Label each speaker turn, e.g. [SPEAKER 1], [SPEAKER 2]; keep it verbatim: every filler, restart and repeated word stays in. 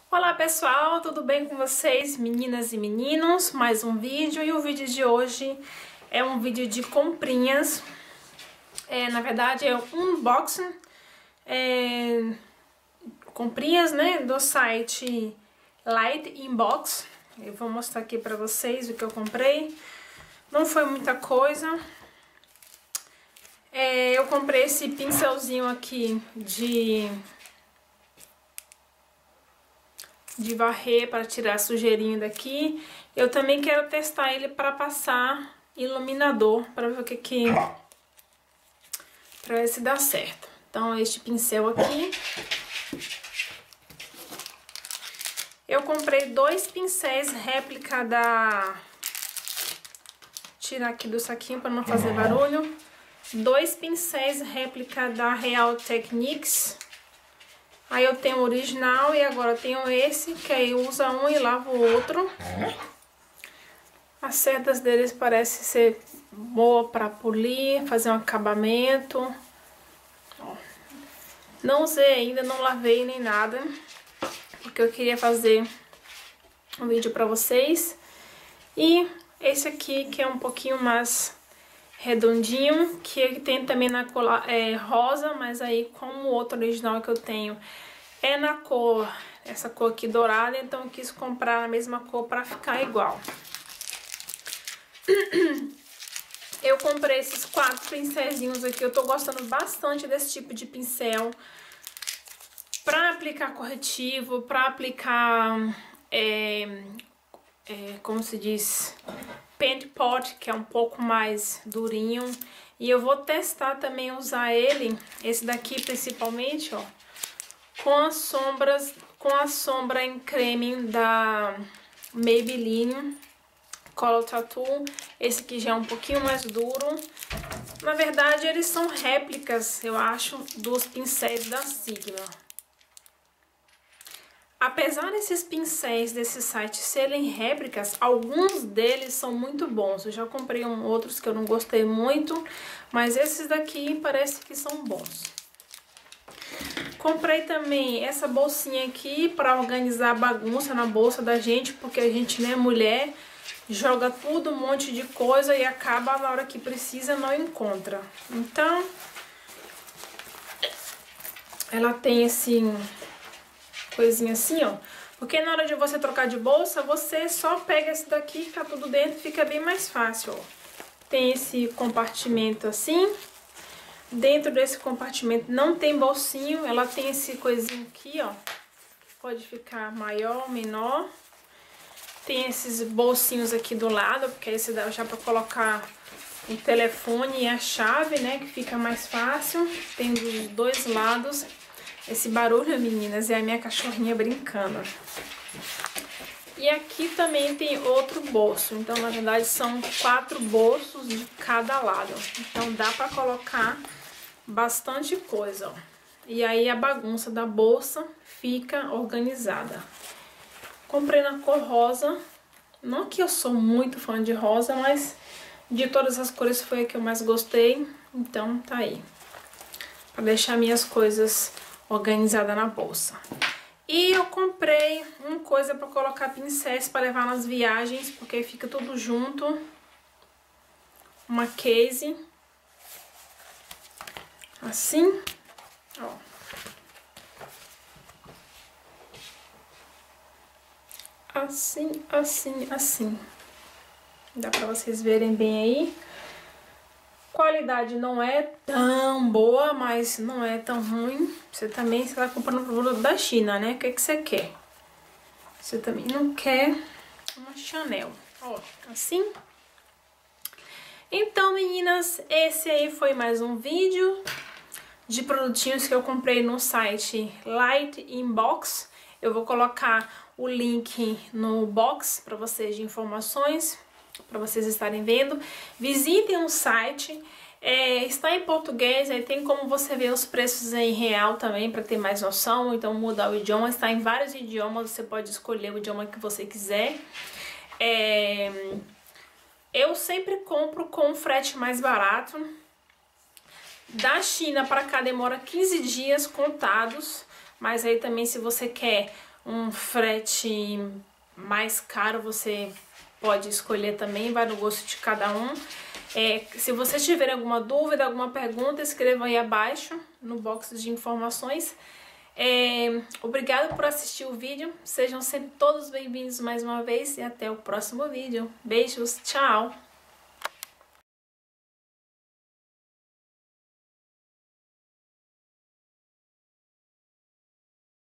[SPEAKER 1] Olá pessoal, tudo bem com vocês, meninas e meninos? Mais um vídeo, e o vídeo de hoje é um vídeo de comprinhas. É, na verdade é um unboxing, é, comprinhas, né, do site Light Inbox. Eu vou mostrar aqui pra vocês o que eu comprei. Não foi muita coisa. É, eu comprei esse pincelzinho aqui de... de varrer para tirar a sujeirinha daqui. Eu também quero testar ele para passar iluminador, para ver o que que... para ver se dá certo. Então, este pincel aqui. Eu comprei dois pincéis réplica da... tirar aqui do saquinho para não fazer barulho. Dois pincéis réplica da Real Techniques. Aí eu tenho o original e agora eu tenho esse, que aí usa um e lava o outro. As cerdas deles parecem ser boa para polir, fazer um acabamento. Ó. Não usei ainda, não lavei nem nada, porque eu queria fazer um vídeo para vocês. E esse aqui, que é um pouquinho mais redondinho, que tem também na cor é, rosa, mas aí como o outro original que eu tenho é na cor, essa cor aqui dourada, então eu quis comprar a mesma cor para ficar igual. Eu comprei esses quatro pincelzinhos aqui, eu tô gostando bastante desse tipo de pincel para aplicar corretivo, para aplicar, é, é, como se diz... Paint Pot, que é um pouco mais durinho. E eu vou testar também usar ele, esse daqui principalmente, ó, com as sombras, com a sombra em creme da Maybelline Color Tattoo. Esse aqui já é um pouquinho mais duro. Na verdade, eles são réplicas, eu acho, dos pincéis da Sigma. Apesar desses pincéis desse site serem réplicas, alguns deles são muito bons. Eu já comprei um, outros que eu não gostei muito, mas esses daqui parece que são bons. Comprei também essa bolsinha aqui para organizar a bagunça na bolsa da gente, porque a gente, né, mulher, joga tudo, um monte de coisa e acaba na hora que precisa não encontra. Então, ela tem esse... coisinha assim, ó, porque na hora de você trocar de bolsa, você só pega esse daqui, fica tudo dentro, fica bem mais fácil, ó. Tem esse compartimento assim, dentro desse compartimento não tem bolsinho, ela tem esse coisinho aqui, ó, pode ficar maior, menor. Tem esses bolsinhos aqui do lado, porque aí você dá já pra colocar o telefone e a chave, né, que fica mais fácil. Tem dos dois lados. Esse barulho, meninas, é a minha cachorrinha brincando. E aqui também tem outro bolso. Então, na verdade, são quatro bolsos de cada lado. Então, dá pra colocar bastante coisa, ó. E aí, a bagunça da bolsa fica organizada. Comprei na cor rosa. Não que eu sou muito fã de rosa, mas de todas as cores foi a que eu mais gostei. Então, tá aí. Pra deixar minhas coisas... organizada na bolsa. E eu comprei uma coisa para colocar pincéis para levar nas viagens, porque fica tudo junto. Uma case. Assim. Ó. Assim, assim, assim. Dá para vocês verem bem aí. Qualidade não é tão boa, mas não é tão ruim. Você também está comprando produto da China, né? O que que você quer? Você também não quer uma Chanel. Ó, assim. Então, meninas, esse aí foi mais um vídeo de produtinhos que eu comprei no site Light Inbox. Eu vou colocar o link no box para vocês de informações, para vocês estarem vendo. Visitem o site, é, está em português, aí tem como você ver os preços em real também, para ter mais noção. Então mudar o idioma, está em vários idiomas, você pode escolher o idioma que você quiser. É, eu sempre compro com frete mais barato. Da China para cá demora quinze dias contados, mas aí também se você quer um frete mais caro, você pode escolher também, vai no gosto de cada um. É, se vocês tiverem alguma dúvida, alguma pergunta, escrevam aí abaixo no box de informações. É, obrigada por assistir o vídeo, sejam sempre todos bem-vindos mais uma vez e até o próximo vídeo. Beijos, tchau!